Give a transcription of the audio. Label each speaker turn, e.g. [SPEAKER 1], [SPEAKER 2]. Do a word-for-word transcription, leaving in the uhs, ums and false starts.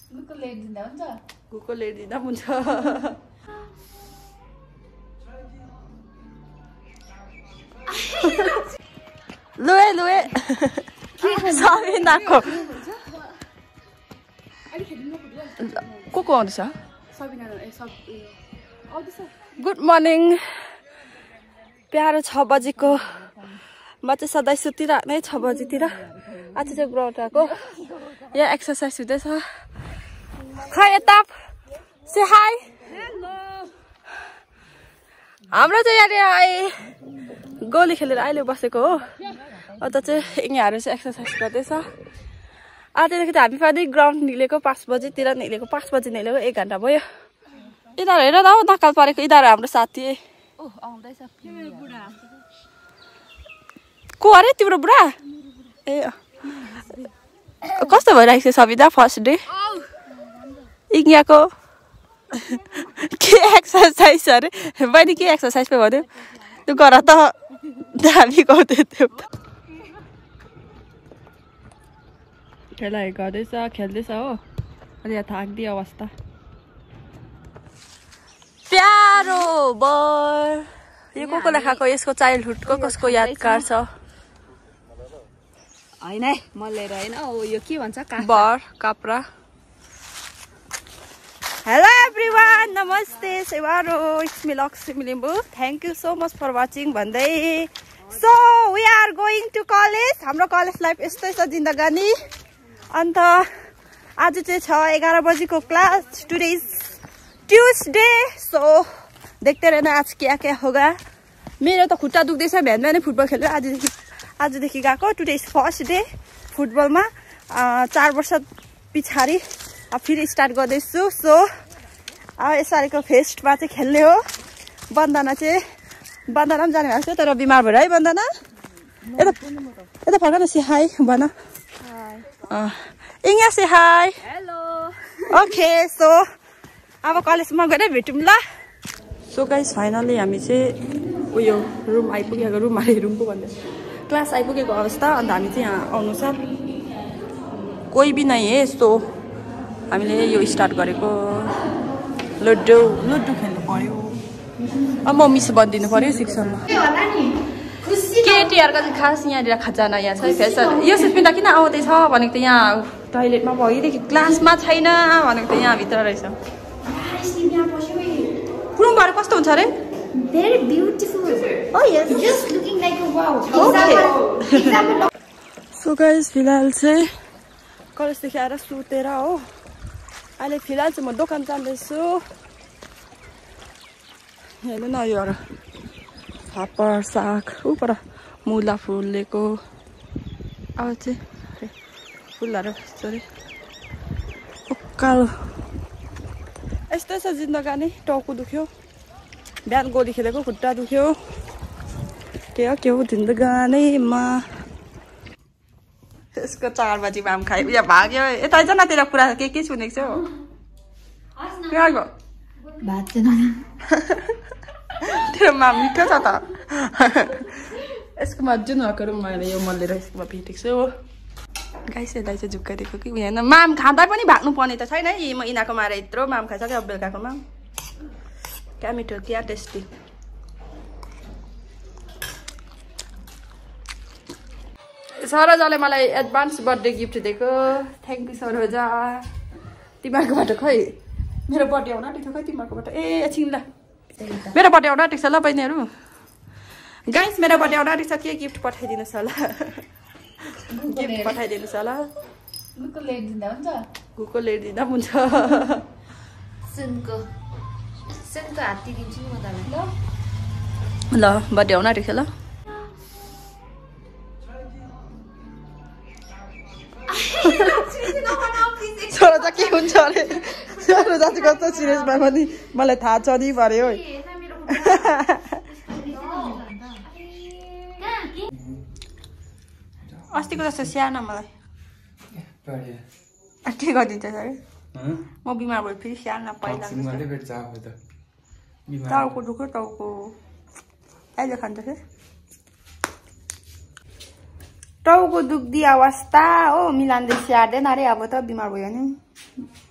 [SPEAKER 1] गुको late दिँदा हुन्छ
[SPEAKER 2] गुको late दिँदा हुन्छ लुए लुए सबिनाको को को आउँदैछ गुड मर्निङ प्यारो छ बजीको म चाहिँ सधैँ सुतिराख्ने छ बजीतिर आज चाहिँ ग्राउन्ड आएको यहाँ एक्सर्साइज हुँदैछ खै यता से हाई हाम्रो चाहिँ यहाँ गोली खेलेर अहिले बसेको हो अन्त चाहिँ यिनीहरू चाहिँ एक्सर्साइज गर्दैछ आजदेखि त हामी पनि ग्राउन्ड निक्लेको पाँच बजीतिर निक्लेको पाँच बजी निक्लेको एक घन्टा भयो यिनीहरू हेर न हौ नक्कल परेको यिनीहरू हाम्रो साथी को अरे तिम्रो बुढा ए कस्तो भइरहेको छ सबिता फर्स्ट डे यिनीहरूको के एक्सर्साइज अरे बहिनी के एक्सर्साइज पो भन्यो त्यो गर त दामी गाउँदै थियो खेलाइ गर्दैछ खेल्दैछ हो अनि यहाँ थाक्दी अवस्था प्यारो बर यो को को लेखाएको यसको चाइल्डहुडको कसको यादगार छ
[SPEAKER 1] हैन है म लिएर हैन ओ यो के भन्छ
[SPEAKER 2] बर काप्रा Hello everyone, namaste, Sevaro, it's me Lakshmi Limbu. Thank you so much for watching Bandai. So we are going to college. हाम्रो कलेज लाइफ यस्तै छ जिन्दगानी अन्त आज चाहिँ छ एघार बजीको class today is Tuesday so देखते रहना आज क्या क्या होगा मेरो त खुट्टा दुख्दैछ बिहान बिहानै फुटबल खेलेर आजदेखि आजदेखि गएको टुडे इज फर्स्ट डे फुटबलमा चार वर्ष पछाडि अब फेरि स्टार्ट गर्दैछु सो अब यसपालिको फेस्टमा चाहिँ खेल्ने हो बन्दना चाहिँ बन्दना पनि जाने भएको छ तर बिमार भएर है बन्दना यता यता फर्क न से हाई भन इङ्या say hi
[SPEAKER 1] hello
[SPEAKER 2] okay so अब कलेजमा गएर भेटौँ ल सो गाइस फाइनली हामी चाहिँ उयो रुम आइपुगेको रुम आए रुम पो भन्दै क्लास आइपुगेको अवस्था अन्त हामी चाहिँ यहाँ आउनु छ कोही भी नै है सो हामीले यो स्टार्ट गरेको लड्डु लड्डु खेल्नु पर्यो अब म मिस बनिदिनु पर्यो शिक्षणमा केटीहरूको चाहिँ खास यहाँनिर खजाना यहाँ छ फेसन यो सुस्मिता किन आउँदैछ भनेको त यहाँ टोइलेटमा भइदेखि क्लासमा छैन भनेको त यहाँभित्र रहेछ रुम भएर कस्तो हुन्छ अरे
[SPEAKER 3] Very beautiful.
[SPEAKER 2] Oh yes.
[SPEAKER 3] Just looking like a wow.
[SPEAKER 2] Okay. So guys, फिलहाल चाहिँ कलेजदेखि आएर सुतेर हो अहिले फिलहाल चाहिँ म दोकान जाँदैछु हेर्नु न यो फापर साग ऊ पर मुला फुलेको अब चाहिँ फुलहरू सरी उकालो यस्तै छ जिन्दगानी टाउको दुख्यो बिहान गोली खेलेको खुट्टा दुख्यो के हो के हो जिन्दगानीमा यसको चार बजी माम खायो यहाँ भाग्यो यता आइज न तेरो कुरा के के सुनेको छौ कहाँ गयो
[SPEAKER 3] भात चाहिँ
[SPEAKER 2] तेरो माम मिठो छ त यसकोमा जुन भएको रुममा यो मैले यसकोमा भेटेको छु गाइस यसलाई चाहिँ झुक्काइदिएको कि यहाँ माम खाँदा पनि भाग्नु पर्ने त छैन है म यिनीहरूको माएर यत्रो माम खाइसक्यो अब बेलुकाको माम क्या मिठो क्या टेस्टी सरोजाले मलाई एडभान्स बर्थडे गिफ्ट दिएको थ्याङ्क यू सरोजा तिमीहरूकोबाट खै मेरो बर्थडे आउन आँटेको खै तिमीहरूकोबाट ए एकछिन ल मेरो बर्थडे आउन आँटेको छ ल बहिनीहरू गाइस मेरो बर्थडे आउन आँटेको छ के गिफ्ट पठाइदिनुहोस् होला गिफ्ट पठाइदिनुहोस् होला
[SPEAKER 1] गुको लेट दिँदा हुन्छ
[SPEAKER 2] गुको लेट दिँदा पनि हुन्छ
[SPEAKER 3] सुनको सुनको हात्ती दिन्छु नि म तपाईँलाई
[SPEAKER 2] ल बर्थडे आउन आँटेको छ ल सरोजा के हुन्छ अरे सरोजा चाहिँ कस्तो सिरियस भयो भने मलाई थाहा छ नि पर्यो अस्तिको जस्तो स्याहार्न मलाई के गरिदिन्छ सर म बिमार भयो फेरि स्याहार्न पहिला टाउको दुख्यो टाउको अहिले खान्छ फेरि टाउको दुख्दी अवस्था हो मिलानले स्याहार्दैन अरे अब त बिमार भयो नि